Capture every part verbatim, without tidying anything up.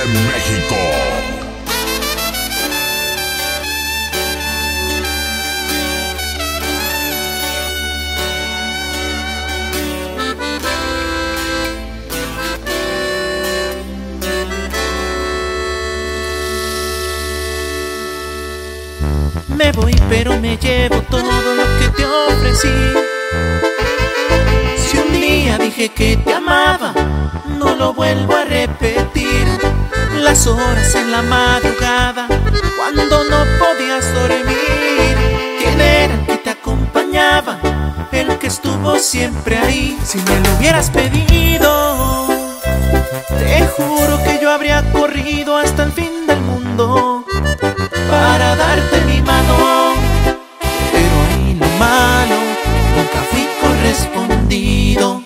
México. Me voy pero me llevo todo lo que te ofrecí. Si un día dije que te amaba, no lo vuelvo a repetir. Las horas en la madrugada, cuando no podías dormir. ¿Quién era el que te acompañaba? El que estuvo siempre ahí. Si me lo hubieras pedido, te juro que yo habría corrido hasta el fin del mundo para darte mi mano. Pero ahí lo malo, nunca fui correspondido.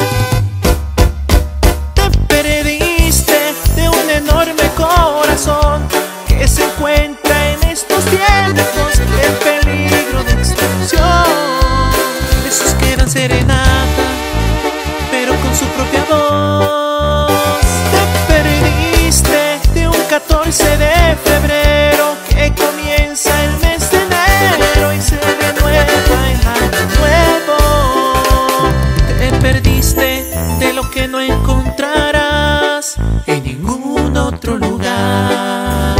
Te perdiste de un enorme corazón que se encuentra en estos tiempos en peligro de extinción. Esos quedan serenata, pero con su propia voz. Te perdiste de un catorce de febrero que comienza el mes de enero y se renueva en año nuevo. Te perdiste de lo que no encontrarás en ningún otro lugar.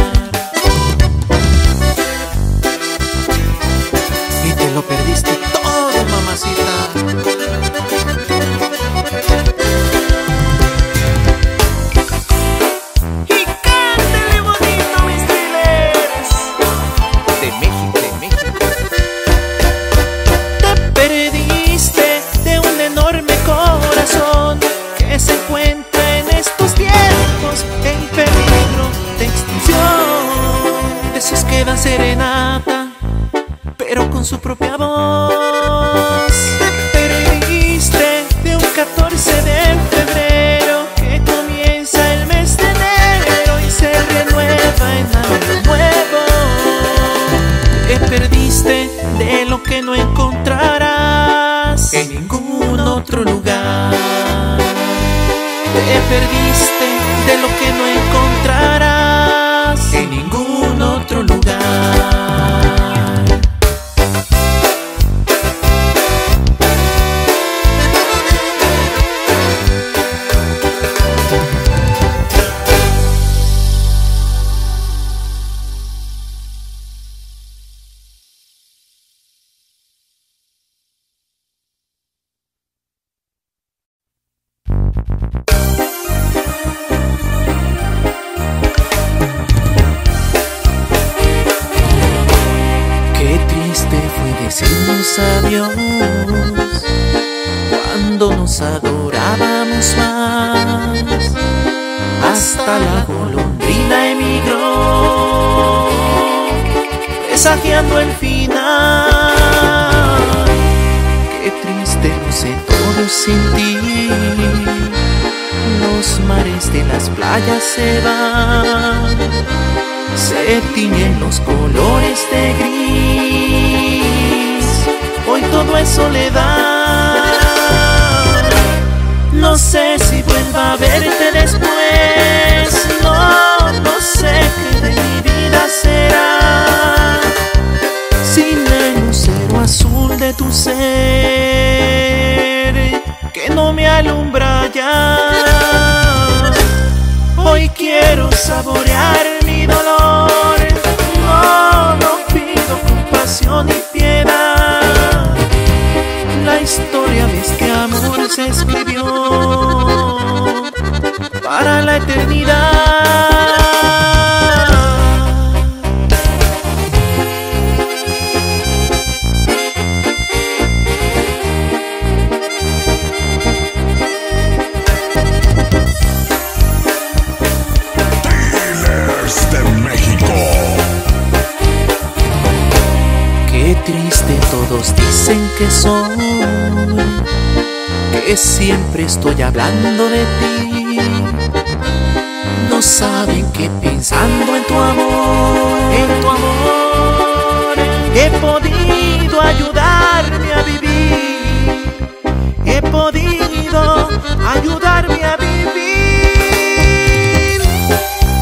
Y te lo perdiste todo, mamacita. Queda serenata, pero con su propia voz. Te perdiste de un catorce de febrero que comienza el mes de enero y se renueva en año nuevo. Te perdiste de lo que no encontrarás en ningún otro lugar. Te perdiste de lo que no encontrarás en ningún otro lugar. Decimos adiós cuando nos adorábamos más. Hasta la golondrina emigró, presagiando el final. Qué triste luce todo sin ti. Los mares de las playas se van, se tiñen los colores de gris. Hoy todo es soledad. No sé si vuelva a verte después. No, no sé qué de mi vida será sin el lucero azul de tu ser que no me alumbra ya. Hoy quiero saborear mi dolor. No, no pido compasión ni piedad. La historia de este amor se escribió para la eternidad. Dealers de México. Qué triste, todos dicen que soy, que siempre estoy hablando de ti. No saben que pensando en tu amor, en tu amor, he podido ayudarme a vivir. He podido ayudarme a vivir.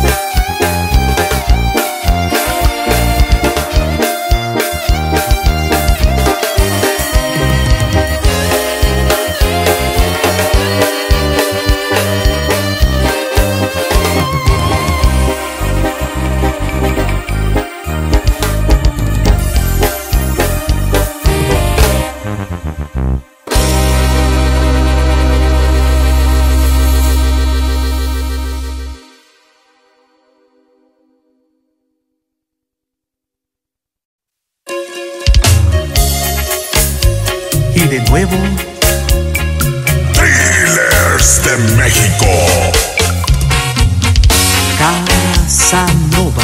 Y de nuevo, Thrillers de México. Casanova.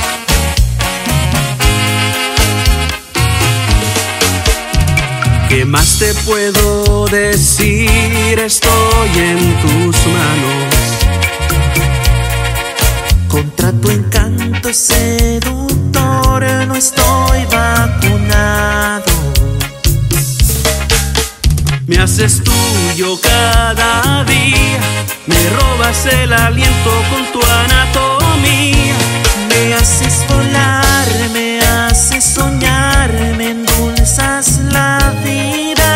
¿Qué más te puedo decir? Estoy en tus manos. Contra tu encanto seductor no estoy vacunado. Me haces tuyo cada día, me robas el aliento con tu anatomía. Me haces volar, me haces soñar, me endulzas la vida.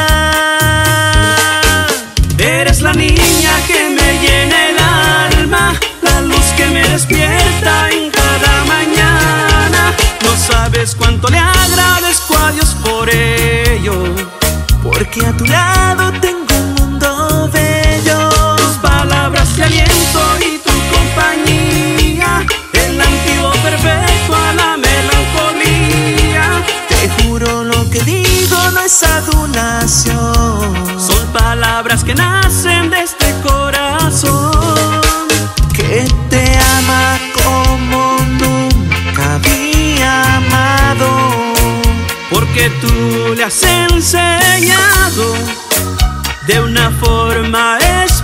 Eres la niña que me llena el alma, la luz que me despierta en cada mañana. No sabes cuánto le agradezco a Dios por ello, porque a tu lado tengo un mundo bello. Tus palabras de aliento y tu compañía, el antídoto perfecto a la melancolía. Te juro lo que digo no es adulación, son palabras que nacen de este corazón que te ama como nunca había amado, porque tú le has enseñado de una forma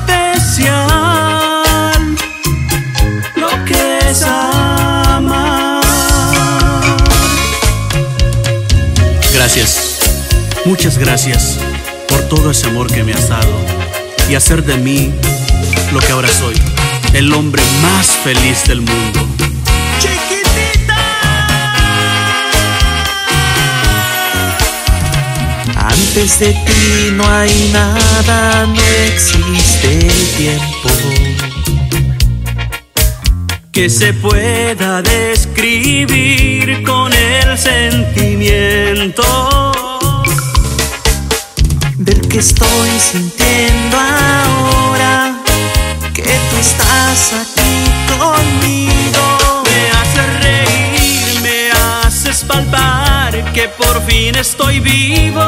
especial lo que es amar. Gracias, muchas gracias por todo ese amor que me has dado y hacer de mí lo que ahora soy, el hombre más feliz del mundo. Antes de ti no hay nada, no existe el tiempo que se pueda describir con el sentimiento del que estoy sintiendo ahora, que tú estás aquí conmigo. Me haces reír, me haces palpar que por fin estoy vivo.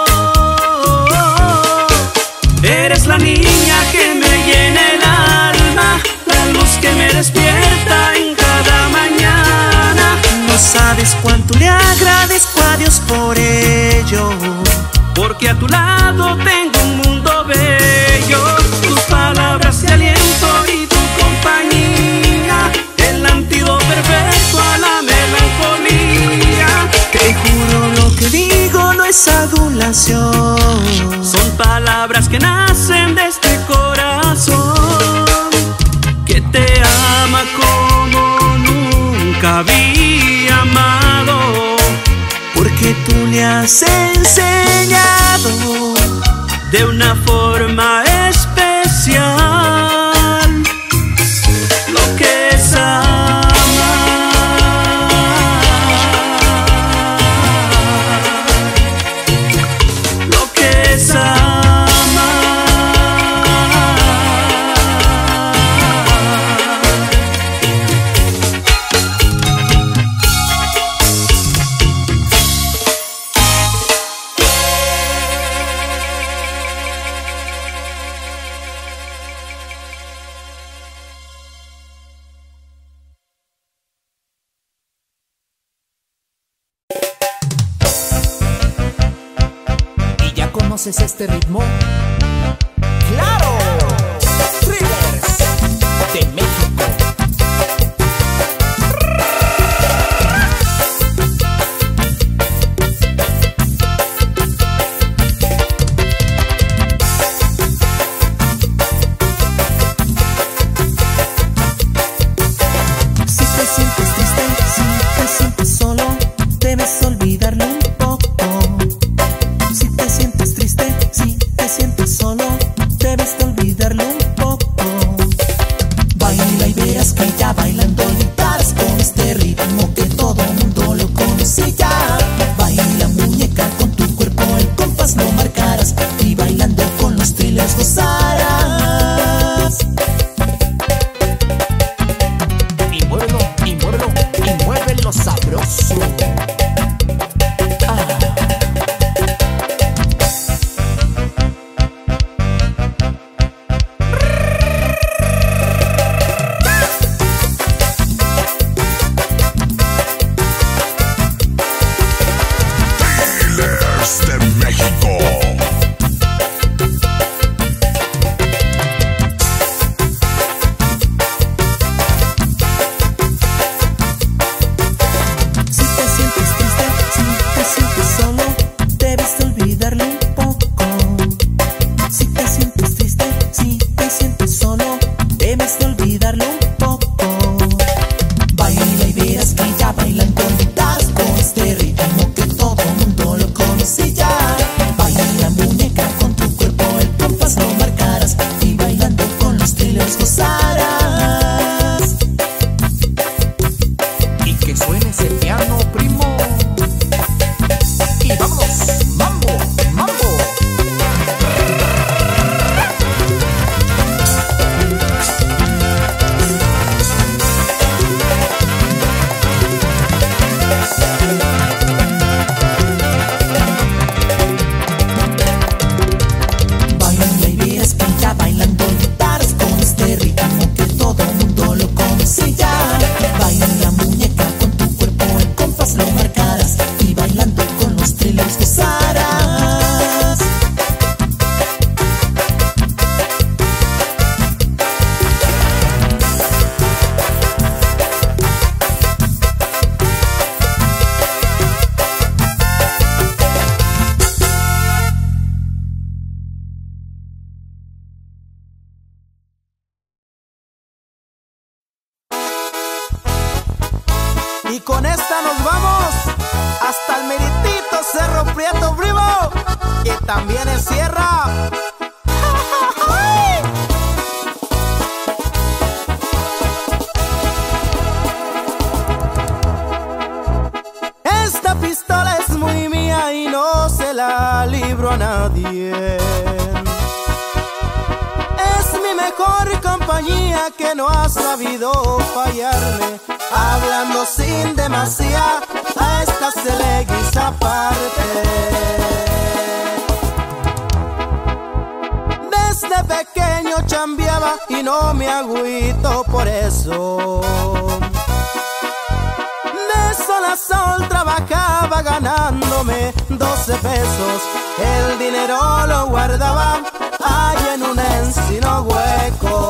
Eres la niña que me llena el alma, la luz que me despierta en cada mañana. No sabes cuánto le agradezco a Dios por ello, porque a tu lado tengo un mundo bello. Tus palabras de aliento y tu compañía, el antídoto perfecto a la melancolía. Te juro lo que digo no es adulación, son palabras que nacen de este corazón que te ama como nunca había amado, porque tú le has enseñado de una forma especial lo que es amar. Lo que es amar. ¿Conoces este ritmo? ¡Claro! Thrillers de México. Si te sientes triste, si te sientes solo, debes olvidarlo un poco. Si te sientes triste, si te sientes solo, debes de olvidarlo un poco. Baila y verás que ya bailando olvidarás con este ritmo que todo mundo lo conoce ya. Baila muñeca con tu cuerpo, el compás lo marcarás y bailando con los Thrillers gozarás. Y muévelo, y muévelo, y muévelo sabroso. Ah. huellas lo marcarás y bailando con los thrillers gozarás. Y con esta nos vamos hasta el meritito Cerro Prieto Primo, que también es sierra. Esta pistola es muy mía y no se la libro a nadie. Es mi mejor compañía que no ha sabido fallarme. Hablando sin demasía, a esta se le guisa aparte. Desde pequeño chambeaba y no me agüito por eso. De sol a sol trabajaba ganándome doce pesos. El dinero lo guardaba ahí en un encino hueco.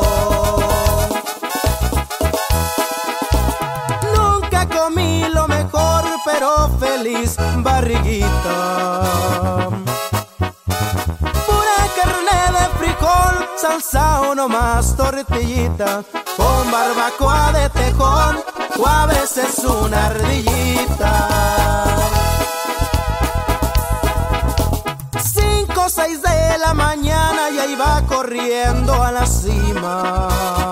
Comí lo mejor, pero feliz barriguita. Pura carne de frijol, salsa o no más tortillita, con barbacoa de tejón o a veces una ardillita. Cinco o seis de la mañana ya iba corriendo a la cima.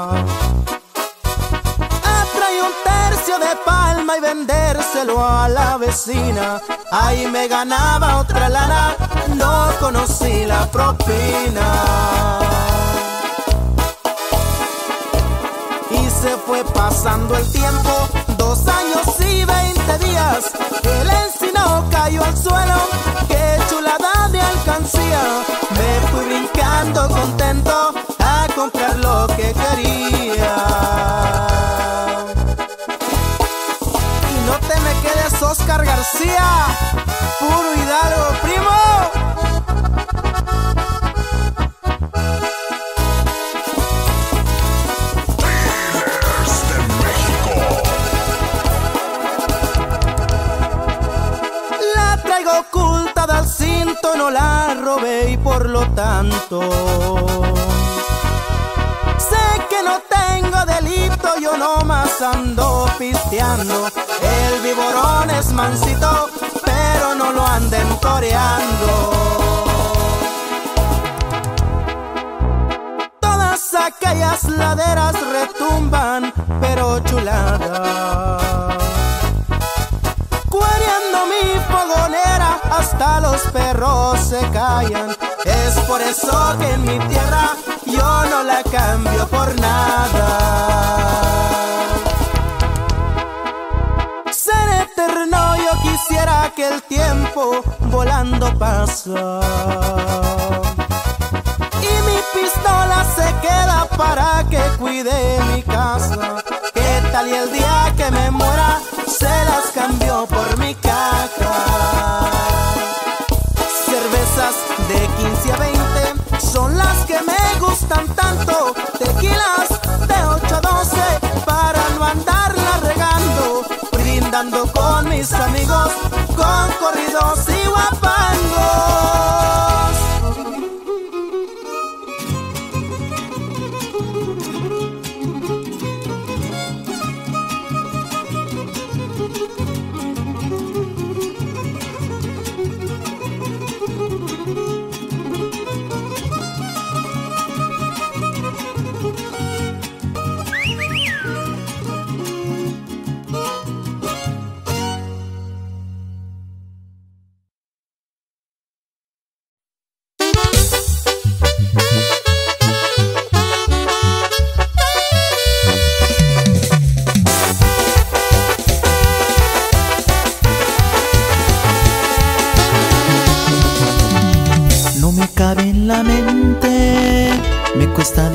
Un tercio de palma y vendérselo a la vecina. Ahí me ganaba otra lana, no conocí la propina. Y se fue pasando el tiempo, dos años y veinte días. El encino cayó al suelo, qué chulada de alcancía. Me fui brincando contento a comprar lo que quería. Oscar García, puro Hidalgo, primo. Dealers de México. La traigo ocultada al cinto, no la robé y por lo tanto sé que no tengo delito, yo nomás ando pisteando. El viborón es mansito, pero no lo anden toreando. Todas aquellas laderas retumban, pero chulada. Cuereando mi fogonera, hasta los perros se callan. Es por eso que en mi tierra yo no la cambio por nada. Eterno yo quisiera que el tiempo volando pasa y mi pistola se queda para que cuide mi casa. ¿Qué tal y el día que me muera se las cambió por mi caca? Cervezas de quince a veinte son las que me gustan tanto. Tequilas de ocho a doce para no andarla regando. Brindando con mis amigos, con corridos y guapangos. la mente, me cuesta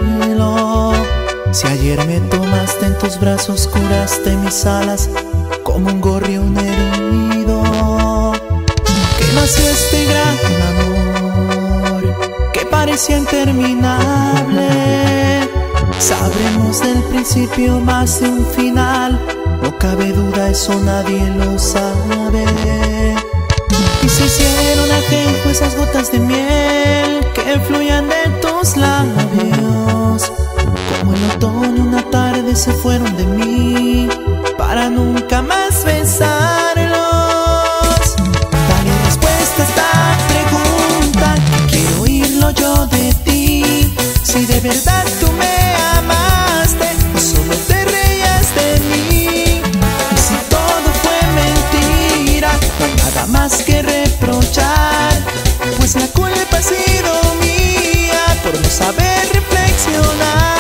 digerirlo. Si ayer me tomaste en tus brazos, curaste mis alas como un gorrión herido, que nació este gran amor que parecía interminable. Sabremos del principio más de un final, no cabe duda, eso nadie lo sabe. Y se hicieron ajenjo esas gotas de miel que fluían de tus labios, como el otoño una tarde se fueron de mí para nunca más besarlos. Dale respuesta a esta pregunta, quiero oírlo yo de ti. Si de verdad tú me amaste o solo te reías de mí, y si todo fue mentira, no hay nada más que reprochar, pues la culpa ha sido mía por no saber reflexionar.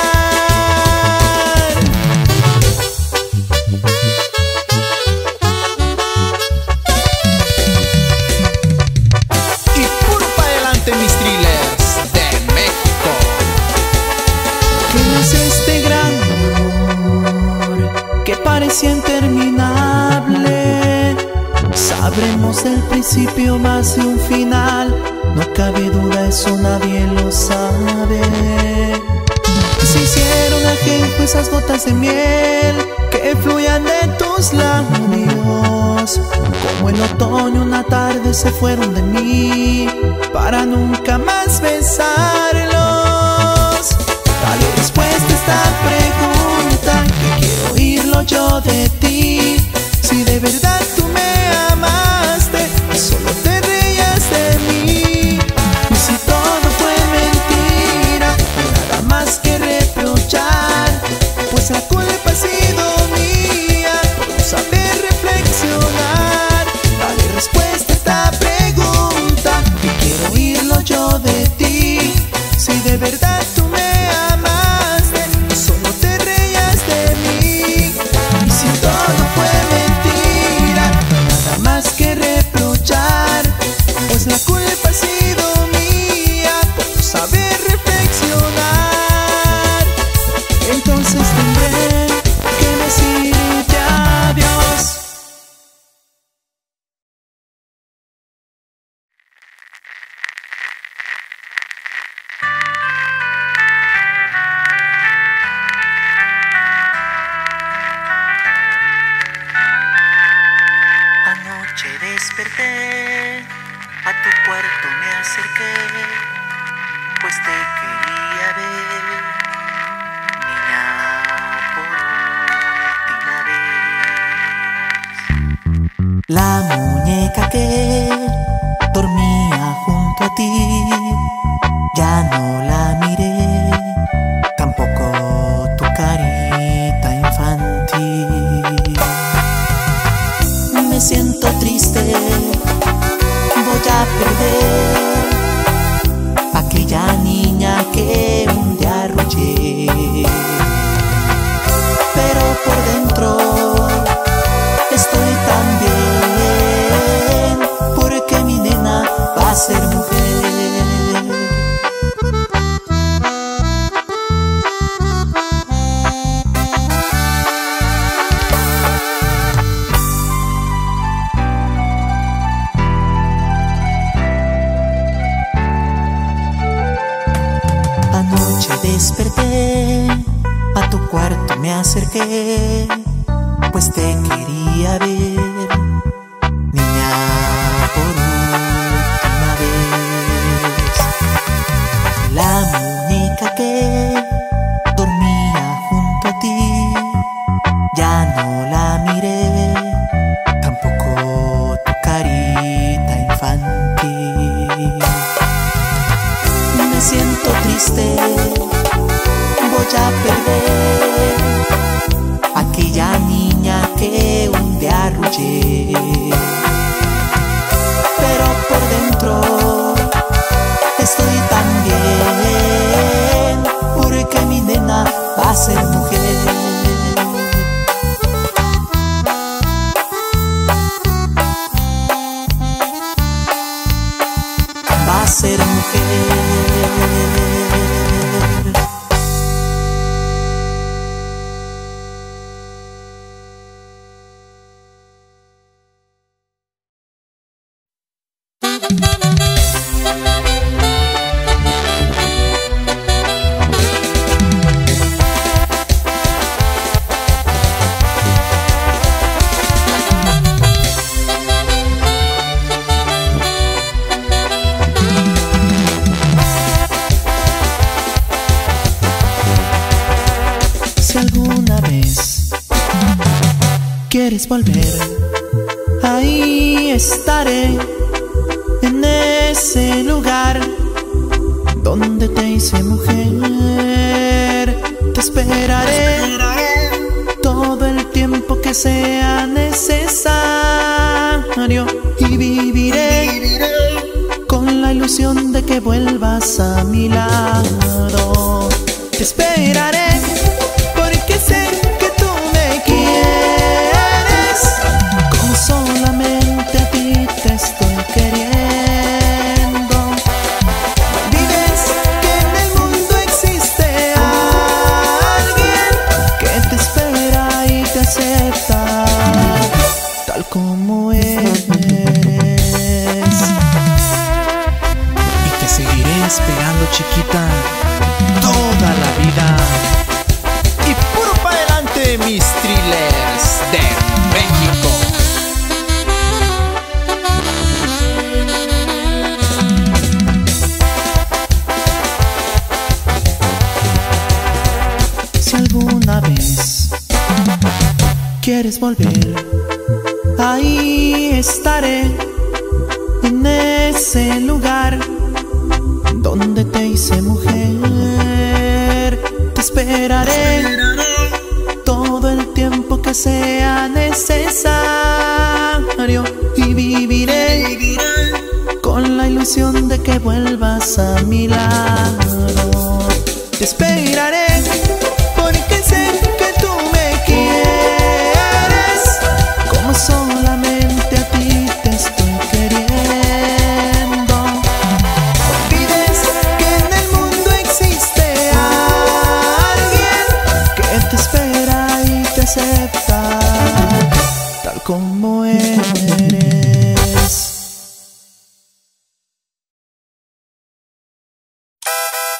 Este gran amor que parecía interminable, sabremos del principio más de un final, no cabe duda, eso nadie lo sabe. Se hicieron ajenjo esas gotas de miel que fluían de tus labios, como el otoño una tarde se fueron de mí para nunca más besarlos. Dale respuesta a esta pregunta, que quiero oírlo yo de ti. Si de verdad tú me amaste y solo te reías de mí, y si todo fue mentira, no hay nada más que reprochar, pues la culpa ha sido mía por no saber reflexionar. Dale respuesta a esta pregunta, que quiero oírlo yo de ti. Si de verdad tú me pues la culpa ha sido mía por no saber reflexionar. Entonces tendré que decirte adiós. Anoche desperté, a tu cuarto me acerqué, pues te quería ver, niña, por última vez. La muñeca que dormía junto a ti, ya no la miré, tampoco tu carita infantil. Me siento triste, voy a perder aquella niña que un día arrullé, pero por dentro estoy tan bien, porque mi nena va a ser mujer. Desperté, a tu cuarto me acerqué, pues te quería ver, niña, por última vez. La muñeca que dormía junto a ti, ya no la miré, tampoco tu carita infantil. Me siento triste, voy a perder aquella niña que un día arrullé, pero por dentro estoy tan bien, porque mi nena va a ser mujer. Va a ser mujer. quieres volver, ahí estaré, en ese lugar donde te hice mujer. Te esperaré todo el tiempo que sea necesario y viviré con la ilusión de que vuelvas a mi lado. Te esperaré porque sé que tú me quieres, como solamente a ti te estoy queriendo. No olvides que en el mundo existe alguien que te espera y te acepta tal como eres. Y te seguiré esperando, chiquita, toda la vida. Y puro para adelante, mis thrillers de México. Si alguna vez quieres volver, ahí estaré, en ese lugar donde te hice mujer. Te esperaré todo el tiempo que sea necesario y viviré con la ilusión de que vuelvas a mi lado. Te esperaré porque sé que tú me quieres, como solamente a ti te estoy queriendo. No olvides que en el mundo existe alguien que te espera y te acepta tal como eres.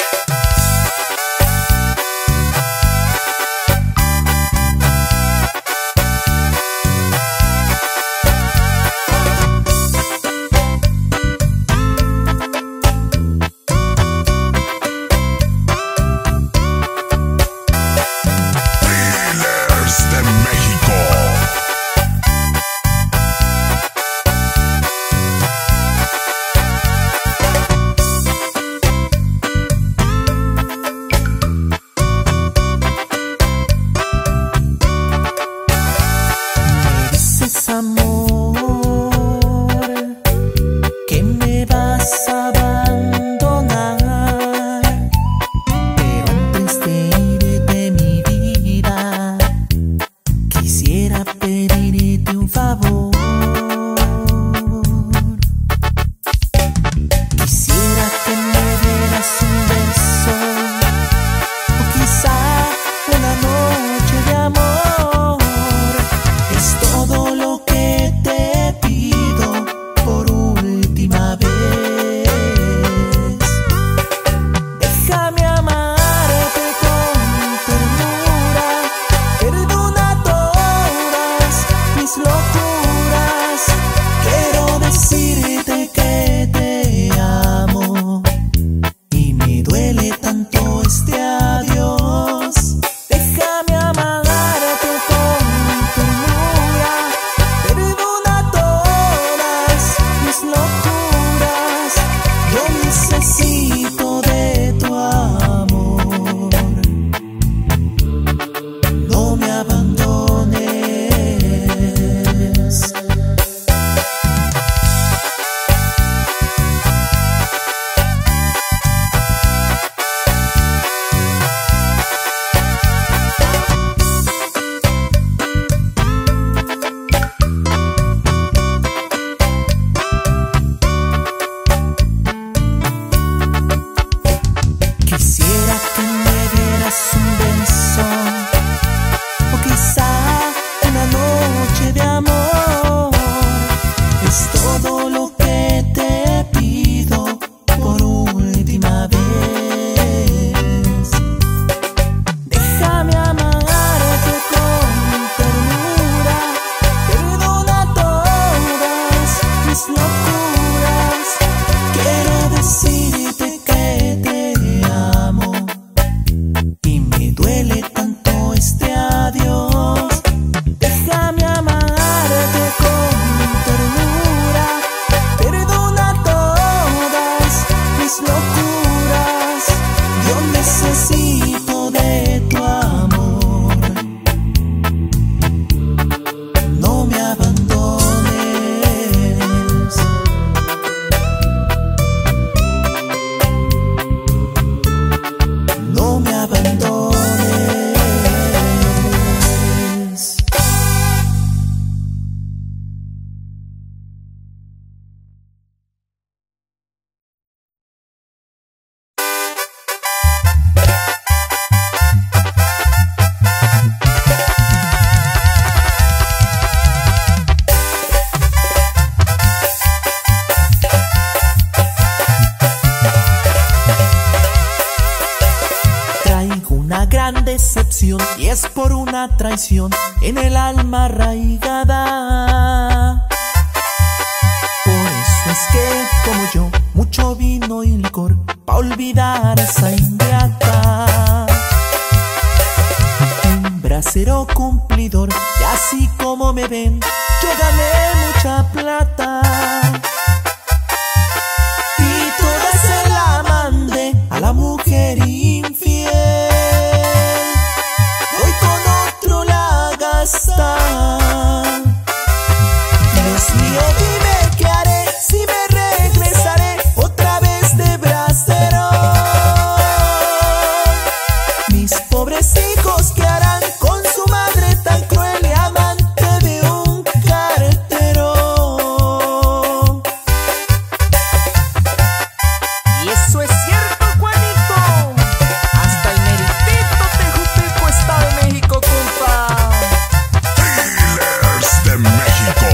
la traición en el alma arraigada. Por eso es que, como yo, mucho vino y licor pa' olvidar a esa ingrata. Un bracero cumplidor, y así como me ven, yo gané mucha plata. Y toda se la mandé a la mujer infiel. Hoy con otro la gasta. Dios mío, dime qué haré, si me regresaré otra vez de bracero. Mis pobres hijos, ¿qué harán con su madre tan cruel y amante de un cartero? Y eso es cierto, Juanito. Hasta el meritito Tejuteco está de México, compa. Dealers de México.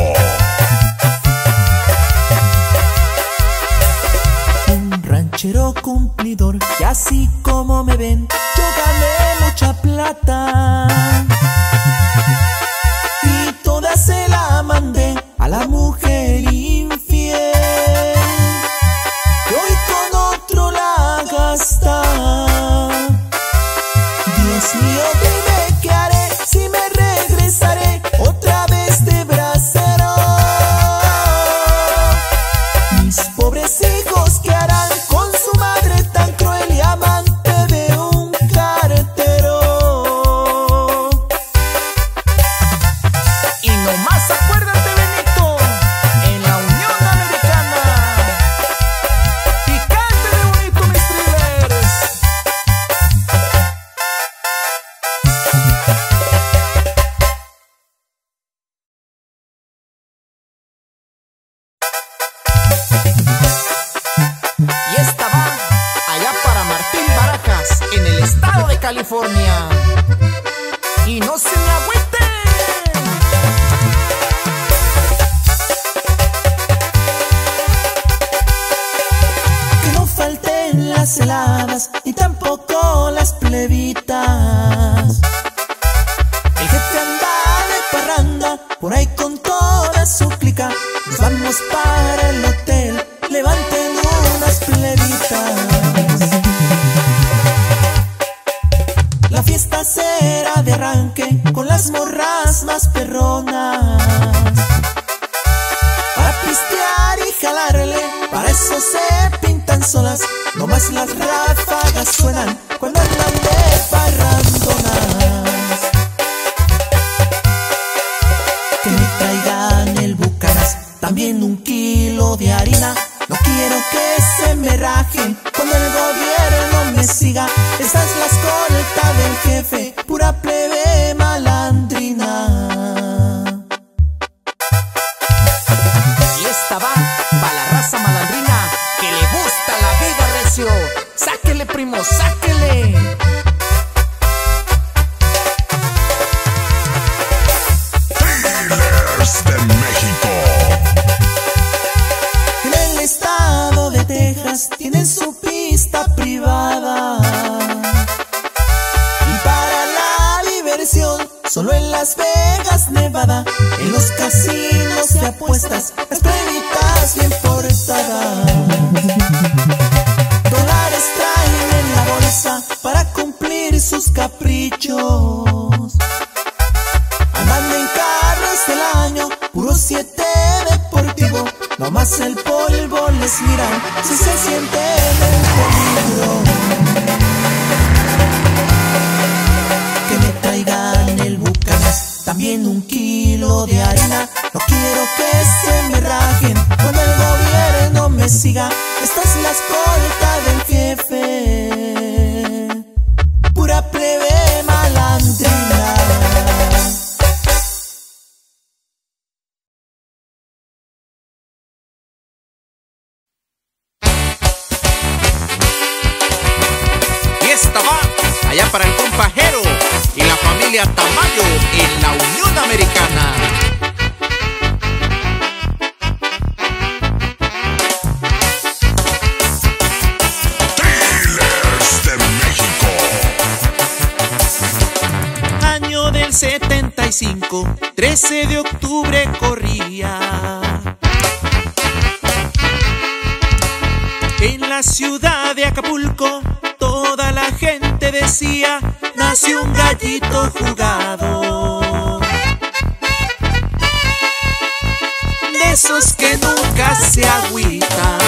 Un ranchero cumplidor, y así como me ven, yo gané mucha plata. Y toda se la mandé a la mujer infiel, que hoy con otro la gasta. Dios mío, dime qué haré, si me regresaré otra vez de bracero. Mis pobres hijos, ¿qué harán con su madre tan cruel y amante de un cartero? Y nomás acuérdate, Benito, en la Unión Americana. Picante de bonito, mis thrillers. Y esta va allá para Martín Barajas, en el estado de California. Y no se me agüiten. Que no falten las heladas ni tampoco las plebitas. El jefe anda de parranda por ahí con toda su clica. Nos vamos para el hotel, levanten unas plebitas. La fiesta será de arranque con las morras más perronas. Para pistear y jalarle, para eso se pintan solas. Nomás las ráfagas suenan cuando andan de parrandonas. Que me traigan el Bucanas, también un kilo de harina. No quiero que se me rajen cuando el gobierno me siga. Esta es la escolta del jefe, pura plebe malandrina. Y esta va para la raza malandrina que le gusta la vida recio. Sáquele, primo, sáquele. Dealers de México. En el estado de Texas tienen su pista privada. Y para la diversión, solo en Las Vegas, Nevada, en los casinos de apuestas, las plebitas bien portadas. Dólares traen en la bolsa para cumplir sus caprichos. Andan en carros del año, puro siete deportivo. Nomás el polvo les mira si se sienten en peligro. Que me traigan el Bucanas, también un kilo de harina. No quiero que se me rajen cuando el gobierno me siga. Esta es la escolta del jefe, pura plebe malandrina. Y esta va allá para el compajero y la familia Tamayo en la Unión Americana. festejo, trece de octubre corría. En la ciudad de Acapulco toda la gente decía: nació un gallito jugado, de esos que nunca se agüitan.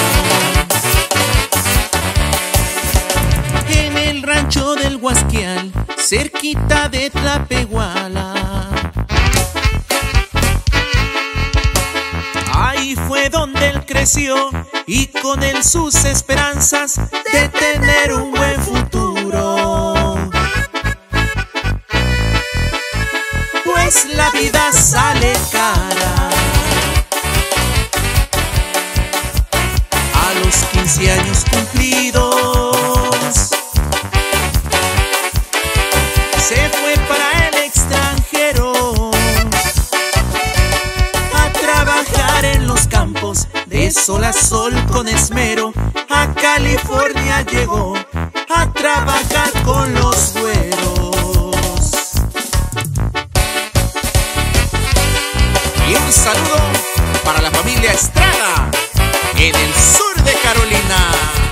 En el rancho del Huasquial, cerquita de Tlapehuala, ahí fue donde él creció, y con él sus esperanzas de tener un buen futuro. Pues la vida sale cara. A los quince años cumplidos se fue para el extranjero a trabajar en los campos, de sol a sol con esmero. A California llegó a trabajar con los güeros. Y un saludo para la familia Estrada en el sur de Carolina.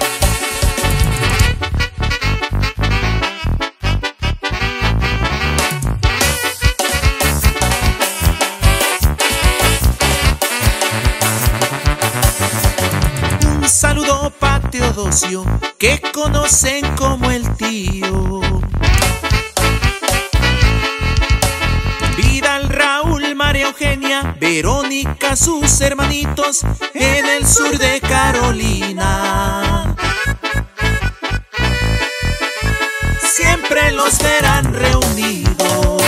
Un saludo para Teodosio, que conocen como el tío. Vidal, Raúl, María Eugenia, Verónica, sus hermanitos en el sur de Carolina. Siempre los verán reunidos.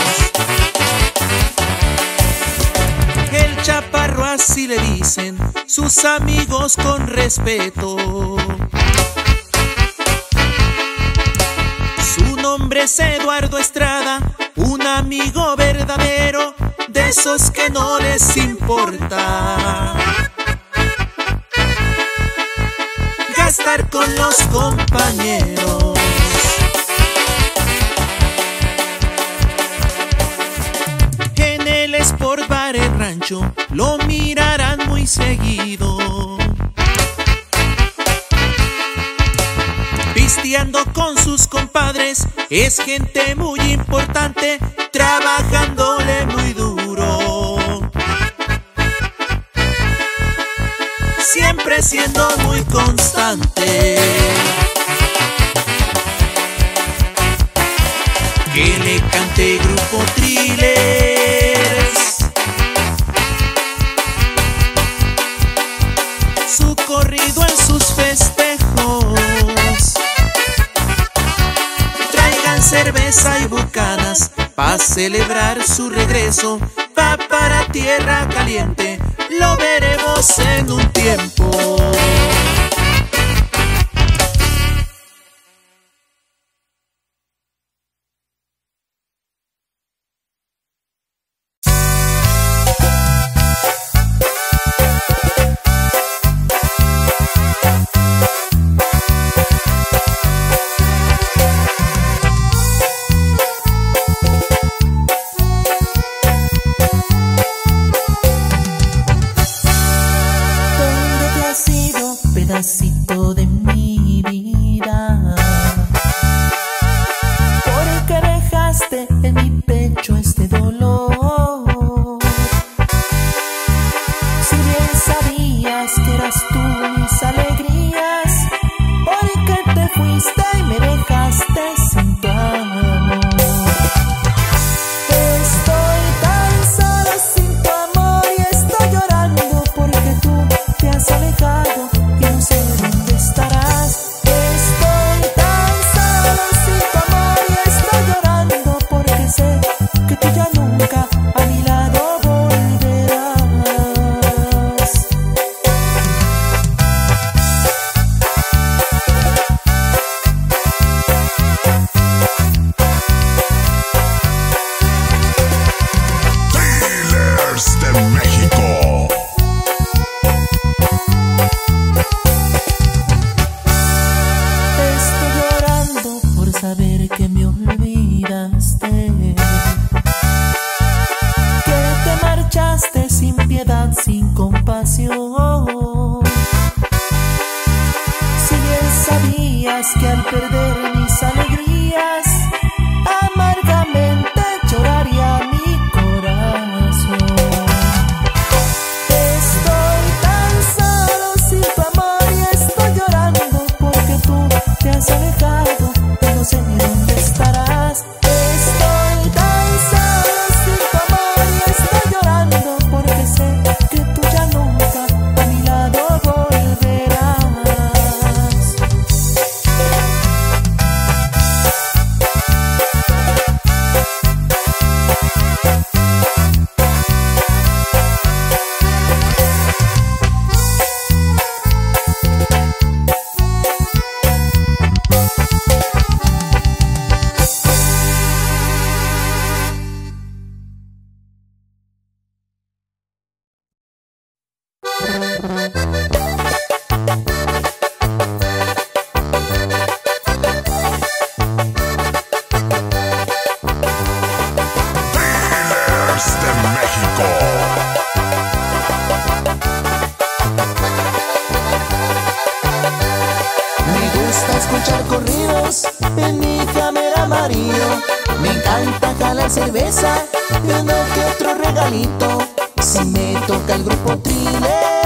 El Chaparro, así le dicen sus amigos con respeto. Su nombre es Eduardo Estrada, un amigo verdadero, de esos que no les importa gastar con los compañeros. En el Sport Bar El Rancho lo mirarán muy seguido, pisteando con sus compadres. Es gente muy importante, trabajándole muy duro, siempre siendo muy constante. Que le cante Grupo Thrillers su corrido en sus festejos. Traigan cerveza y bucanas pa' celebrar su regreso. Va para Tierra Caliente, lo veremos en un tiempo. Pedacito de mi vida, porque dejaste en mi pecho este dolor. Si bien sabías que eras tú mis alegrías, porque te fuiste y me dejaste sin tu amor. Estoy tan sola sin tu amor y estoy llorando porque tú te has alejado. No sé dónde estarás. Estoy tan solo sin tu amor y estoy llorando porque sé que tú ya nunca a mi lado volverás. compasión. Si bien sabías que al perder mis alegrías amargamente lloraría mi corazón. Estoy tan solo sin tu amor y estoy llorando porque tú te has alejado y no sé ni dónde estarás. Estoy tan solo sin tu amor y estoy llorando porque sé que tú ya nunca a mi lado volverás. Dealers de México. Me gusta escuchar corridos en mi cámara amarillo. Me encanta jalar cerveza y uno que otro regalito. Si me toca el grupo Thrillers,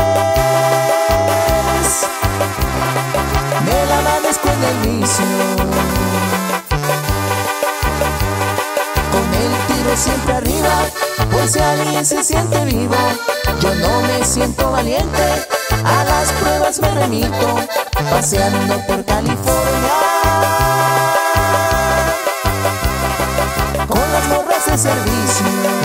me la amanezco en el vicio. Con el tiro siempre arriba, por si alguien se siente vivo. Yo no me siento valiente, a las pruebas me remito. Paseando por California con las morras de servicio.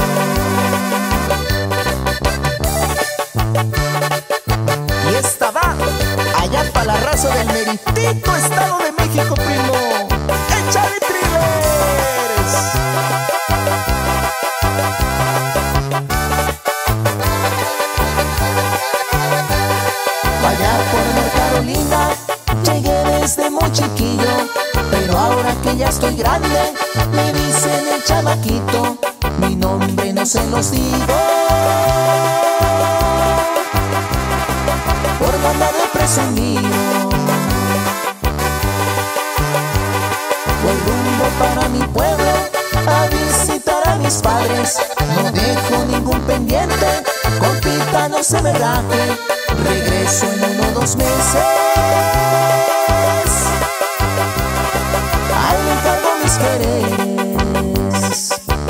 Y esta va allá para la raza del meritito Estado de México, primo. ¡Échale, Thrillers! Allá por North Carolina llegué desde muy chiquillo, pero ahora que ya estoy grande me dicen el chamaquito. Mi nombre no se los digo por banda de presumido. Voy rumbo para mi pueblo a visitar a mis padres. No dejo ningún pendiente, compita, no se me raje. Regreso en uno o dos meses. Ahí me encargo mis quereres.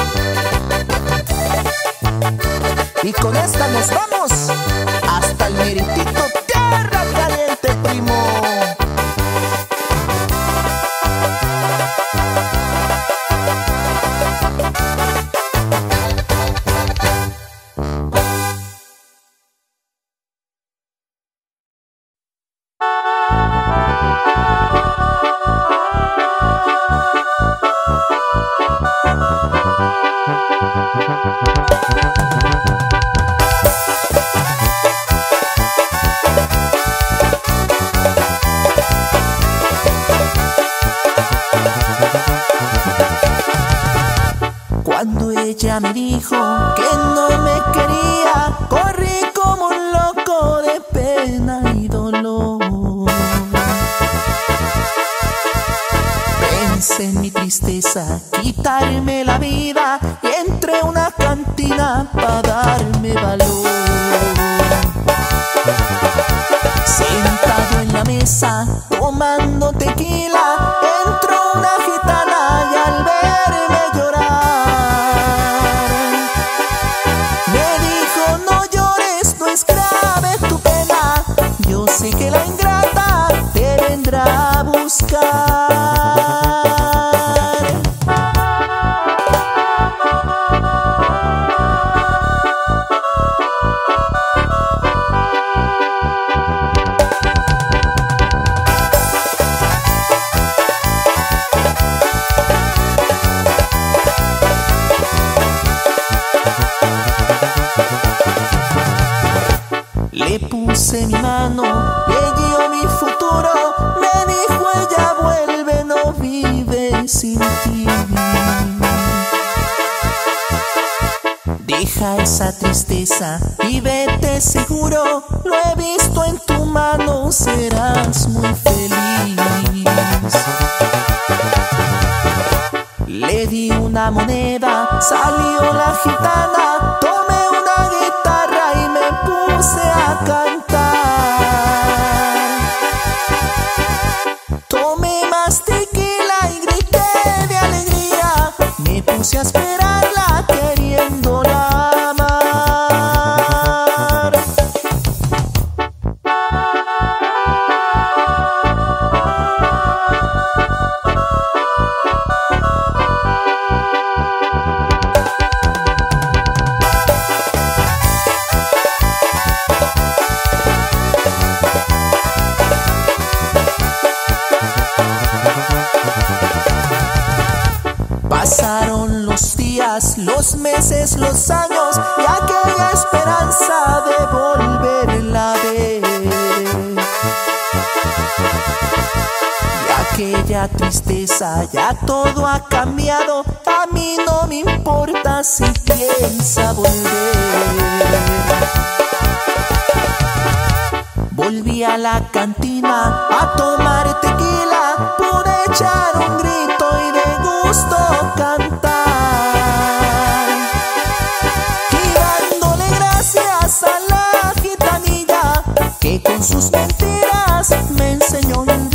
Y con esta nos vamos hasta el meritito Tierra Caliente, primo. Cuando ella me dijo que no me quería, corrí como un loco de pena y dolor. Pensé en mi tristeza, quitarme la vida, y entré a una cantina para darme valor. Sentado en la mesa, tomando tequila, entró una gitana y al verme llorar me dijo: no llores, no es grave tu pena, yo sé que la ingrata te vendrá a buscar. Le puse mi mano, le guió mi futuro, me dijo: ella vuelve, no vive sin ti. Deja esa tristeza y vete seguro, lo he visto en tu mano, serás muy feliz. Le di una moneda, salió la gitana, tomé una guitarra y me puse a cantar. Tomé más tequila y grité de alegría, me puse a esperarla queriéndola amar. Pasaron los días, los meses, los años y aquella esperanza de volverla a ver. Y aquella tristeza, ya todo ha cambiado, a mí no me importa si piensa volver. Volví a la cantina a tomar tequila, pude echar un grito y de gusto cantar. Y dándole gracias a la gitanilla que con sus mentiras me enseñó a olvidar.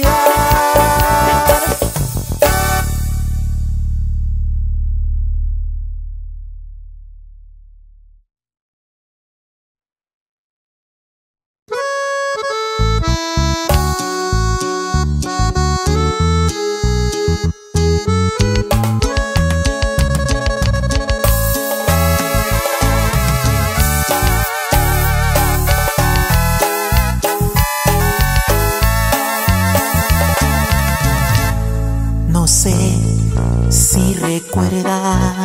No sé si recuerda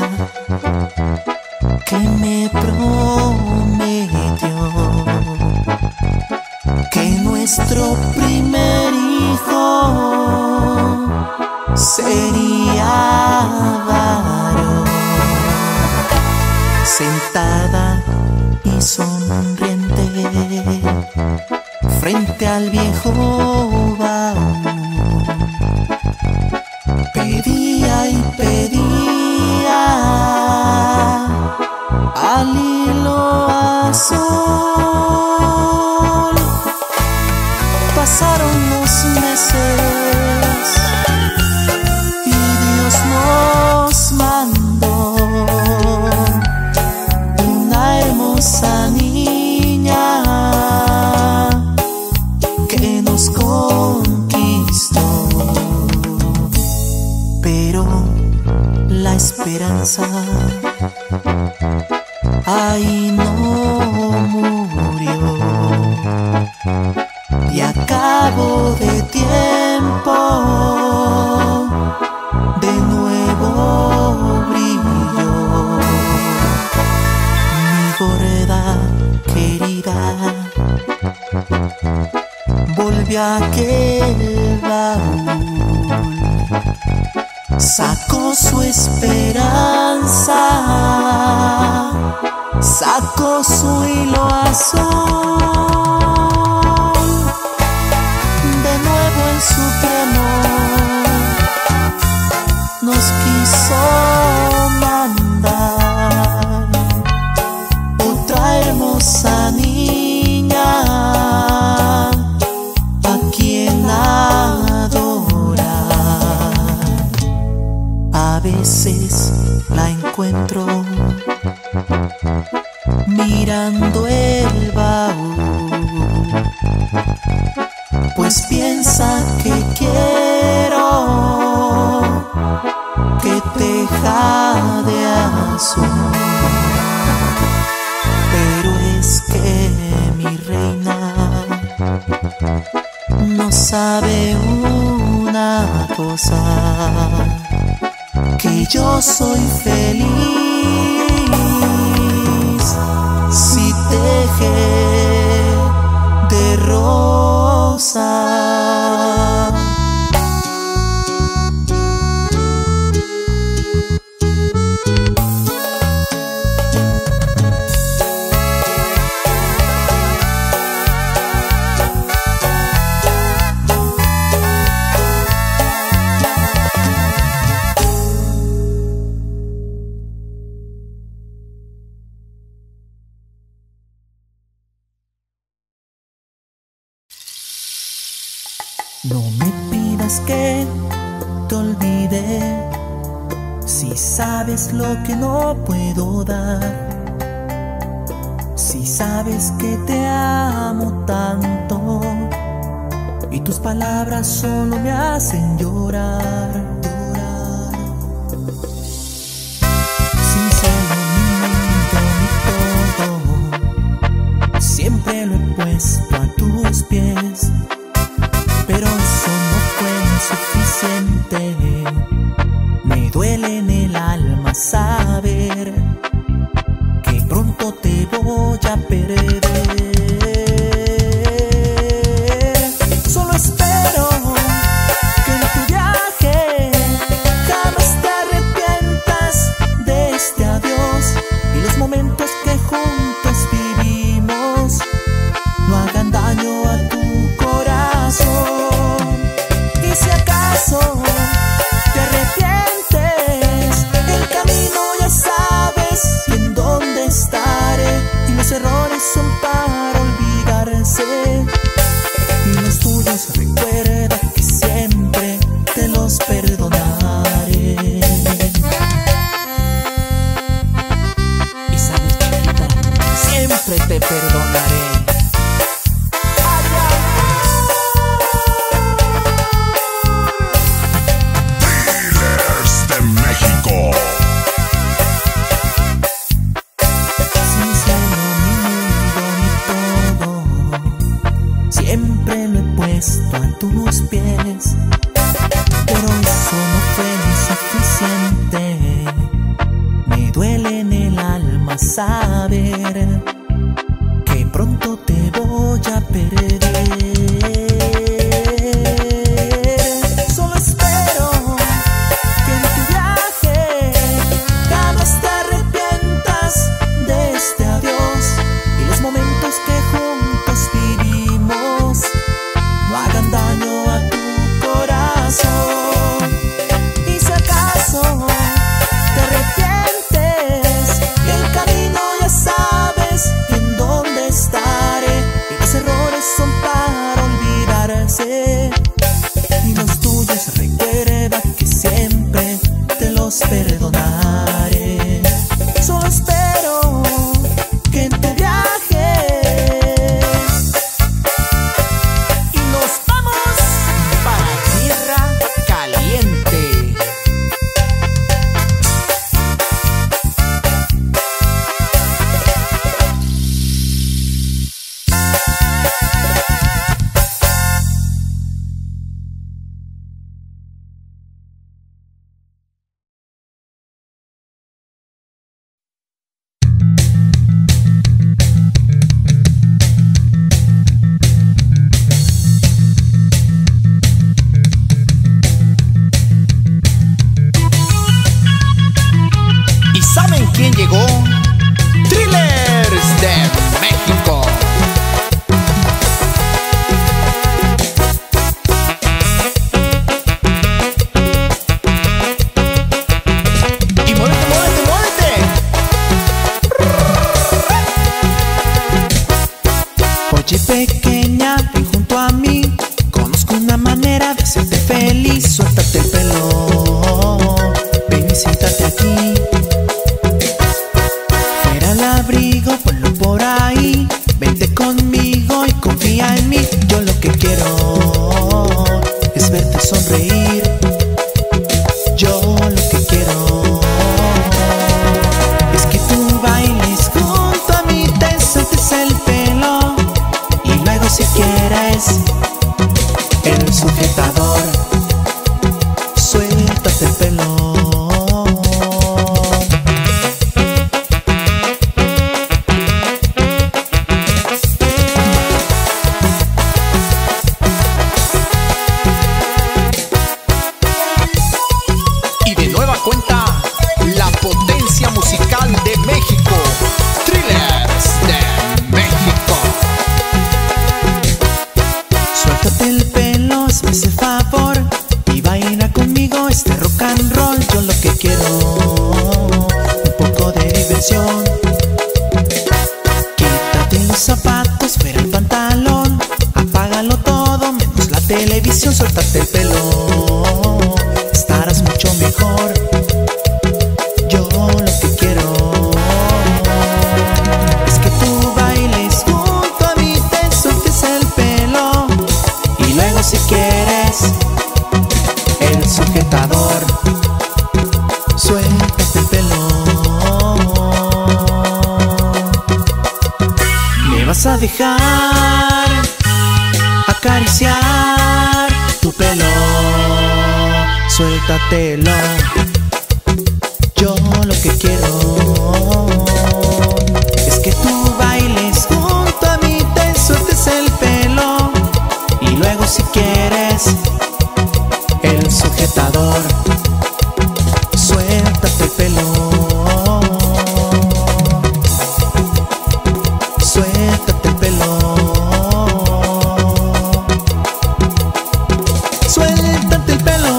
que me prometió que nuestro primer hijo sería varón. Sentada y sonriente frente al viejo baúl, pedía y pedía al hilo azul. Pasaron los meses y Dios nos mandó una hermosa niña que nos conquistó. Pero la esperanza ahí no murió, y a cabo de tiempo de nuevo brilló. Mi gorda querida volvió a aquel baúl, sacó su esperanza, sacó su hilo azul. De nuevo en su amor nos quiso mandar otra hermosa niña a quien adorar. A veces la encuentro mirando el baúl, pues piensa que quiero que teja de azul. Pero es que mi reina no sabe una cosa, que yo soy feliz si teje de rosa. No me pidas que te olvide, si sabes lo que no puedo dar. Si sabes que te amo tanto y tus palabras solo me hacen llorar, llorar. Sincero, mi mundo, mi todo, siempre lo he puesto a tus pies, pero eso no fue suficiente. Me duele en el alma saber que pronto te voy a perder. Solo espero que en tu viaje jamás te arrepientas de este adiós, y los momentos que juntos vivimos no hagan daño a tu corazón. Y si acaso te arrepientes, el camino ya sabes en dónde estaré, y los errores son para olvidarse, y los tuyos recuerda que siempre te los perdonaré. Y sabes, chiquita, siempre te perdonaré. Dealers de México. Sincero, mi mundo, mi todo, siempre lo he puesto a tus pies, pero eso no fue suficiente. Me duele en el alma saber que pronto te voy a perder. Solo espero que en tu viaje jamás te arrepientas de este adiós, y los momentos que juntos vivimos no hagan daño a tu corazón. Y si acaso te arrepientes, el camino ya sabes en dónde estaré, y los errores son para olvidarse, y los tuyos recuerda que siempre te los perdonaré. Solo espero que en tu viaje, Y nos vamos para Tierra Caliente. ¿Y saben quién llegó? Thrillers de México. Y muévete, muévete, muévete. oye pequeña, ven junto a mí, conozco una manera de hacerte feliz. Suéltate el pelo, ven y siéntate aquí. Fuera el abrigo, ponlo por ahí. Vente conmigo y confía en mí. Yo lo que quiero es verte sonreír. Yo lo que quiero es que tú bailes junto a mí, te sueltes el pelo, y luego si quieres el sujetador, suéltate el pelo. Y de nueva cuenta, la potencia musical de México. Thrillers de México. Suéltate el pelo, hazme ese favor y baila conmigo este rock and roll. decisión, suéltate el pelo, estarás mucho mejor. Yo lo que quiero es que tú bailes junto a mí, te sueltes el pelo y luego si quieres el sujetador. Suéltate el pelo. Me vas a dejar acariciar tu pelo. Suéltatelo. Yo lo que quiero es que tú bailes junto a mí, te sueltes el pelo y luego si quieres el sujetador. Suéltate el pelo. Suéltate el pelo. Suéltate el pelo.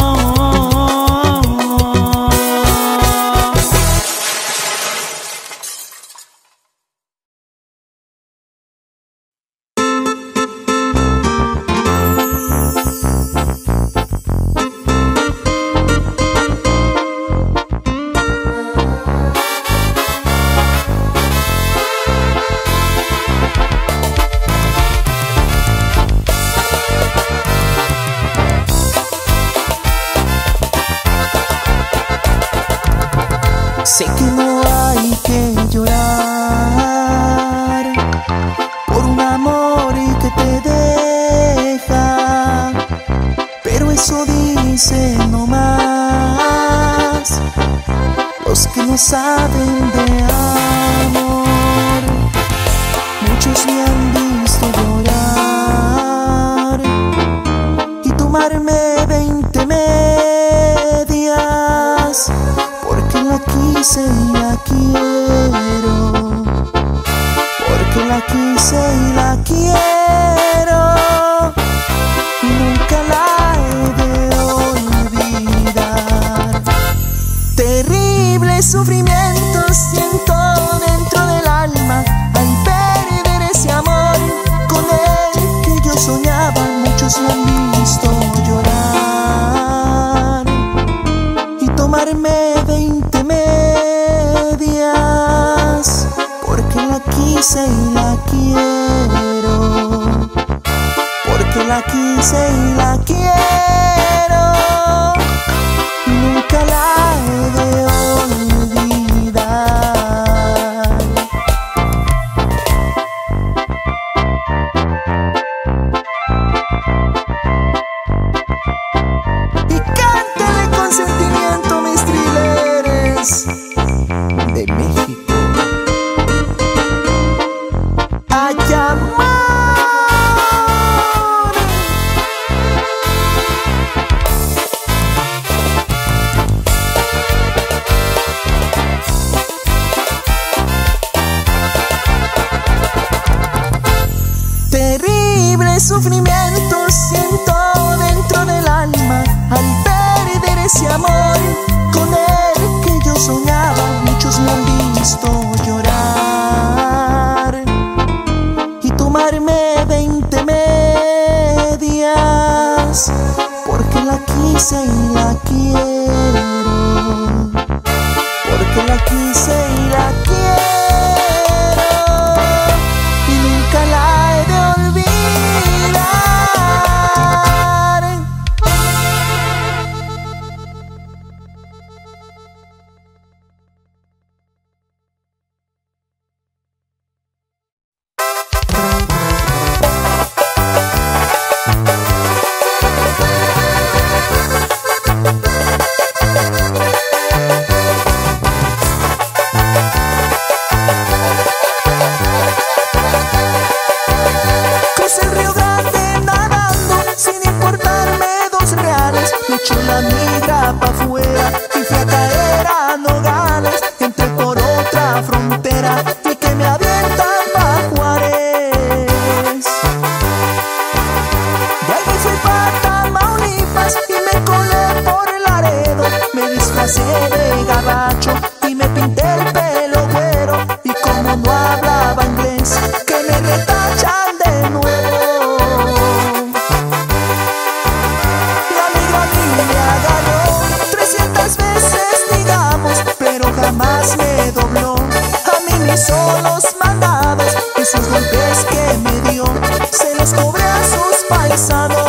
Sé que no hay que llorar por un amor que te deja, pero eso dicen nomás los que no saben de amor. Muchos me han visto llorar y tomarme veinte medias, porque la quise y la quiero, porque la quise y la quiero, y nunca la he de olvidar. Terrible sufrimiento siento dentro del alma al perder ese amor con el que yo soñaba. Muchos me han visto llorar y tomarme veinte medias, porque la quise y la quiero, porque la quise y la quiero, y nunca la he de olvidar. Y cántale con sentimiento, mis thrillers de México. ¡Ay, amor! Terrible sufrimiento siento dentro del alma al perder ese amor con el que yo soñaba. Muchos me han visto llorar y tomarme veinte medias, porque la quise y la quiero, porque la quise y la quiero, y nunca la he de olvidar. que me dio se los cobré a sus paisanos.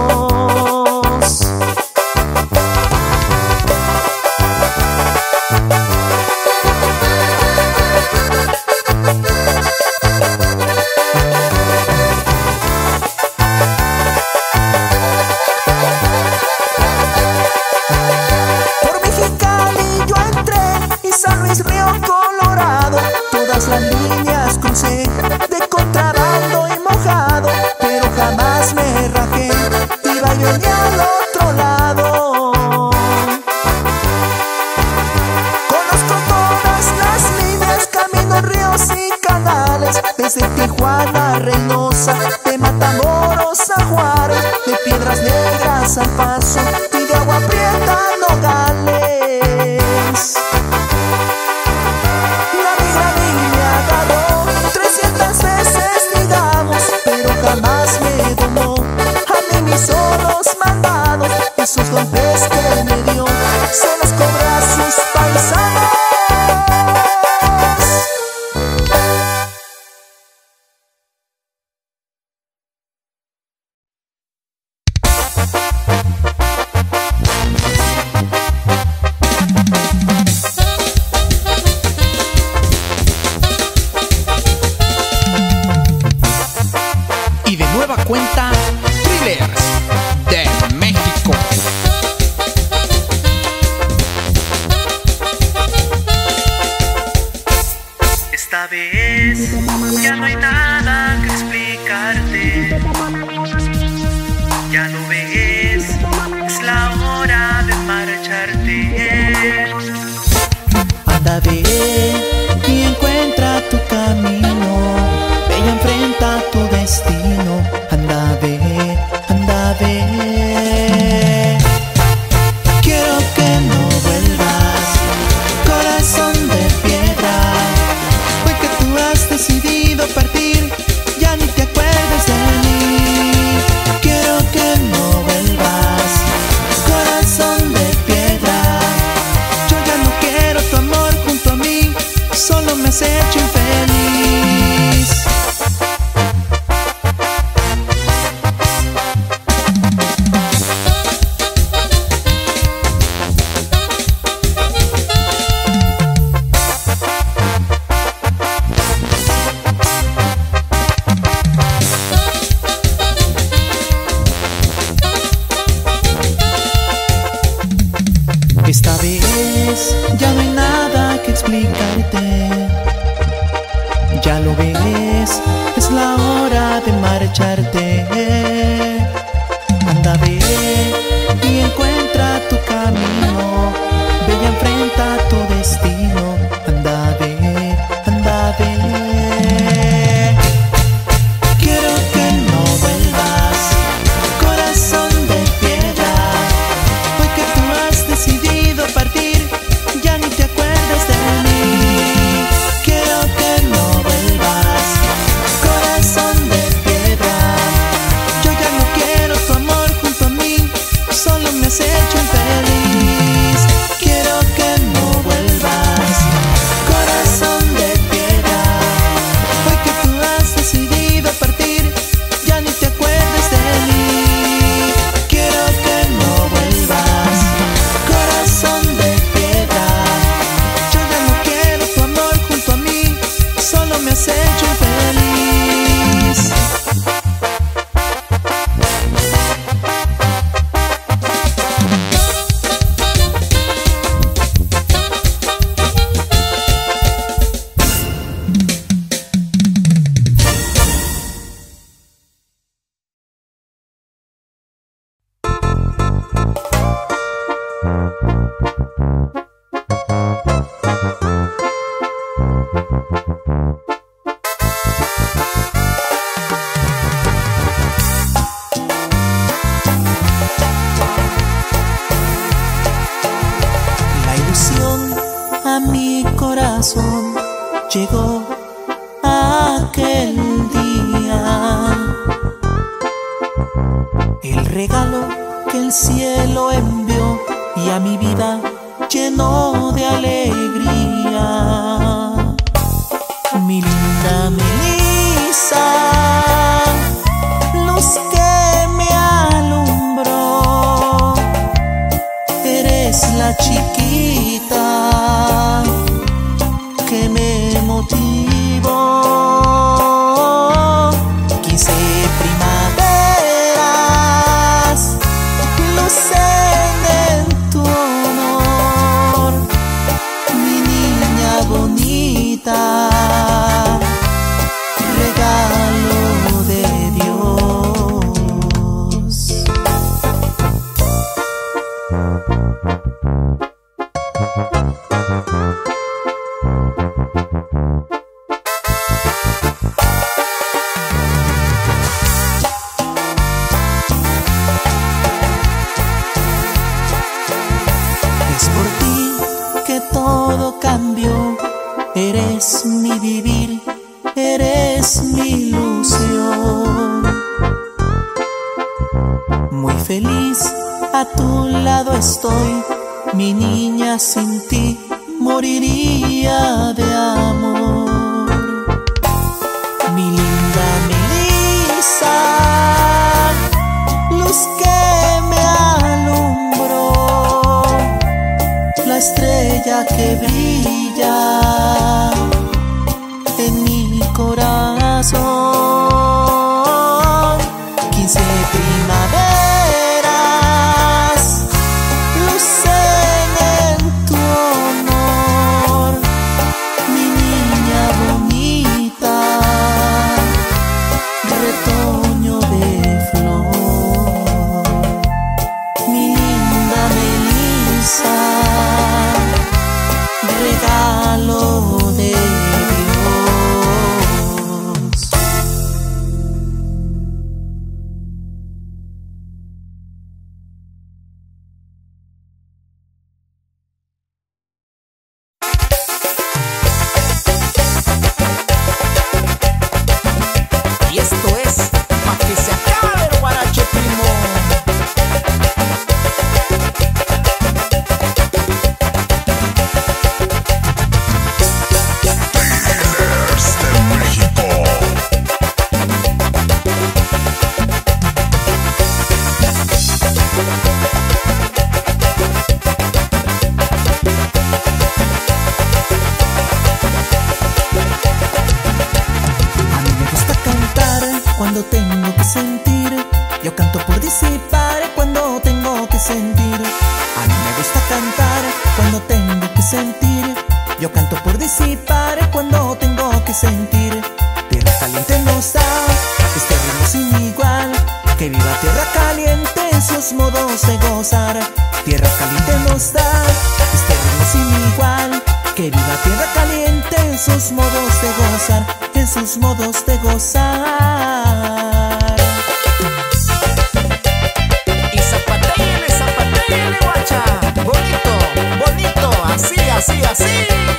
Por Mexicali yo entré y San Luis Río Colorado, todas las líneas crucé de contrabando y mojado, pero jamás me rajé, iba y venía al otro lado. Conozco todas las líneas, camino ríos y canales, desde Tijuana a Reynosa, de Matamoros a Juárez, de Piedras Negras al Paso y de Agua Prieta a Nogales. La migra a mí me agarró trescientas veces, digamos, pero jamás me domó. A mí mis solos mandados, esos golpes que me dio, se los cobré a sus paisanos. Y de nueva cuenta, Thrillers de México. Esta vez ya no hay nada que explicarte. Ya lo ves, es la hora de marcharte. Anda, ve y encuentra tu camino, ve y enfrenta tu destino. Anda, ve, anda, ve. Quiero que no vuelvas, corazón de piedra. Hoy que tú has decidido partir, ya ni te acuerdes de mí. Quiero que no vuelvas, corazón de piedra. Yo ya no quiero tu amor junto a mí, solo me has hecho infeliz. Esta vez ya no hay nada que explicarte. Ya lo ves, es la hora de marcharte. Anda, ve y encuentra tu camino, ve y enfrenta tu destino. Anda, ve, anda, ve. Quiero que no vuelvas, corazón de piedra. Hoy que tú has decidido partir, ya ni te acuerdas de mí. Quiero que no vuelvas, corazón de piedra. Yo ya no quiero tu amor junto a mí, solo me has hecho infeliz. Quiero que no vuelvas, corazón de piedra. Hoy que tú has decidido partir, ya ni te acuerdes de mí. Quiero que no vuelvas, corazón de piedra. Yo ya no quiero tu amor junto a mí, solo me has hecho infeliz. La ilusión a mi corazón llegó aquel día. El regalo que el cielo envió y a mi vida llenó de alegría. Mi linda, mi Melissa, luz que me alumbró. Eres la chiquita que me motivó. Quince primaveras lucen en tu honor, mi niña bonita, regalo de Dios. Es por ti que todo cambió, eres mi vivir, eres mi ilusión. Muy feliz a tu lado estoy, mi niña, sin ti moriría de amor. Mi linda Melissa, luz que me alumbró, la estrella que brilla en mi corazón. Quince primaveras lucen en tu honor, mi niña bonita, retoño de flor. Mi linda Melissa, regalo de Dios. Y esto es pa' que se acabe el guarache, primo. Dealers de México. A mí me gusta cantar cuando tengo que sentir. Yo canto por disipar cuando tengo que sentir. A mí me gusta cantar cuando tengo que sentir. Yo canto por disipar cuando tengo que sentir. Tierra caliente nos da este ritmo sin igual. Que viva tierra caliente en sus modos de gozar. Tierra caliente nos da este ritmo sin igual. Que viva tierra caliente en sus modos de gozar, en sus modos de gozar. Y zapatéale, zapatéale, guacha. Bonito, bonito, así, así, así.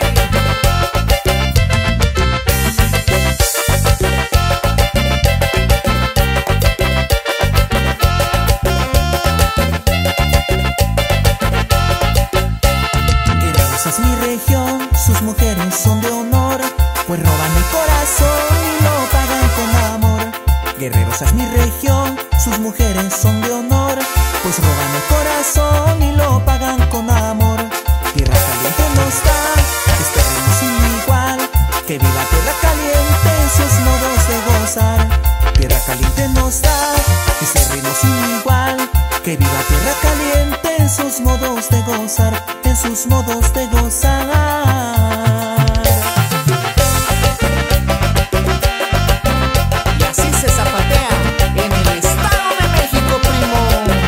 Guerreros es mi región, sus mujeres son de honor, pues roban el corazón y lo pagan con amor. Guerreros es mi región, sus mujeres son de honor, pues roban el corazón y lo pagan con amor. Tierra caliente nos da este ritmo sin igual. Que viva tierra caliente en sus modos de gozar. Tierra caliente nos da este ritmo sin igual. Que viva tierra caliente en sus modos de gozar, en sus modos de gozar. Y así se zapatea en el Estado de México, primo.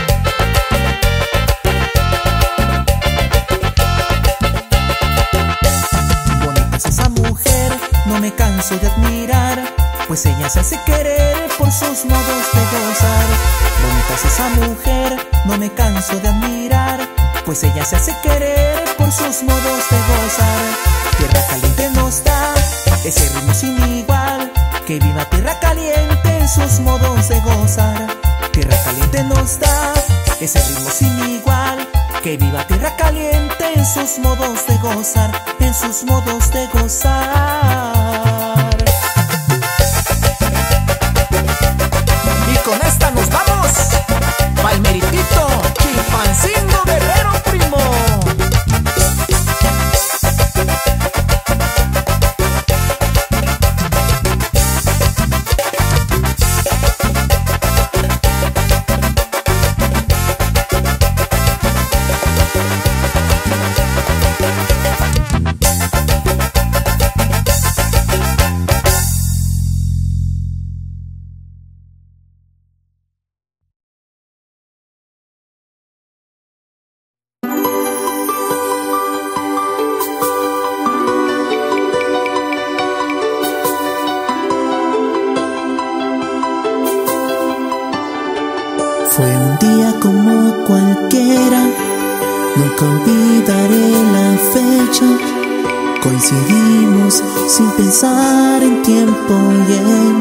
Bonita es esa mujer, no me canso de admirar, pues ella se hace querer por sus modos de gozar. Bonita es esa mujer, no me canso de admirar, pues ella se hace querer por sus modos de gozar. Tierra caliente nos da ese ritmo sin igual. Que viva tierra caliente en sus modos de gozar. Tierra caliente nos da ese ritmo sin igual. Que viva tierra caliente en sus modos de gozar, en sus modos de gozar. Fue un día como cualquiera, nunca olvidaré la fecha. Coincidimos sin pensar en tiempo y en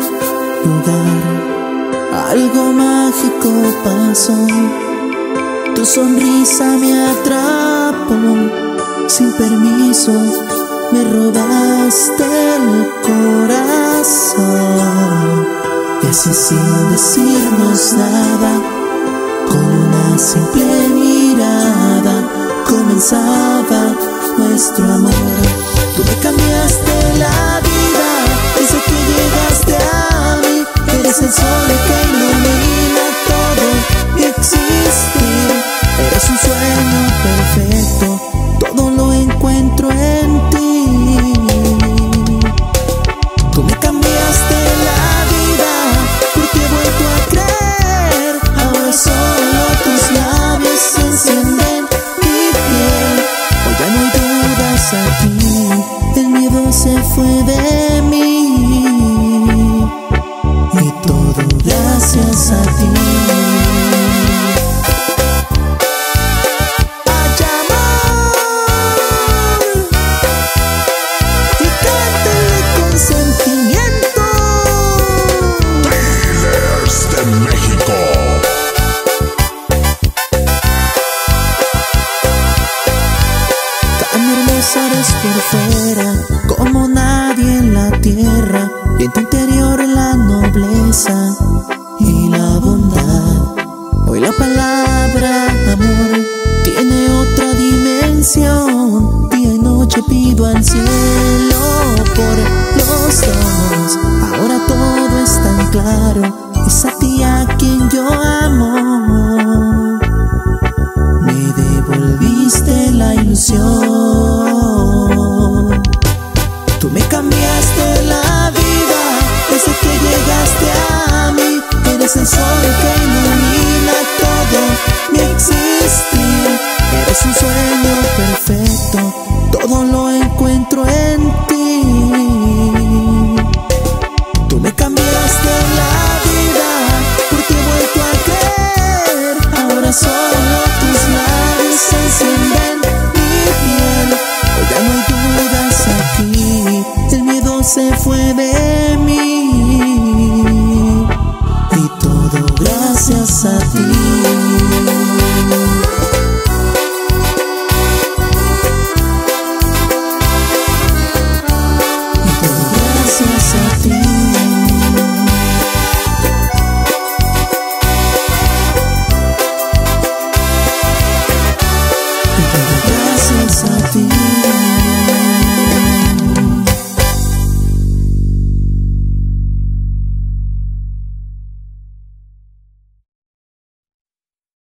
lugar. Algo mágico pasó, tu sonrisa me atrapó. Sin permiso me robaste el corazón. Y así sin decirnos nada, con una simple mirada, comenzaba nuestro amor. Tú me cambiaste la vida desde que llegaste a mí. Eres el sol que ilumina todo mi existir. Eres un sueño perfecto, todo lo encuentro en ti. Tú me cambiaste la vida, porque he vuelto a creer. Ahora solo tus labios encienden mi piel. Hoy ya no hay dudas aquí, el miedo se fue de mí. Y todo gracias a ti. Eres por fuera como nadie en la tierra, y en tu interior la nobleza y la bondad. Hoy la palabra amor tiene otra dimensión. Día y noche pido al cielo por los dos. Ahora todo es tan claro, es a ti a quien yo amo. Me devolviste la ilusión. Tú me cambiaste la vida desde que llegaste a mí. Eres el sol que ilumina todo mi existir. Eres un sueño perfecto, todo lo encuentro en ti. Tú me cambiaste la vida, porque he vuelto a creer. Ahora solo tus labios encienden mi piel. Hoy ya no hay dudas aquí, el miedo se fue de mí. Y todo gracias a ti. Gracias a ti.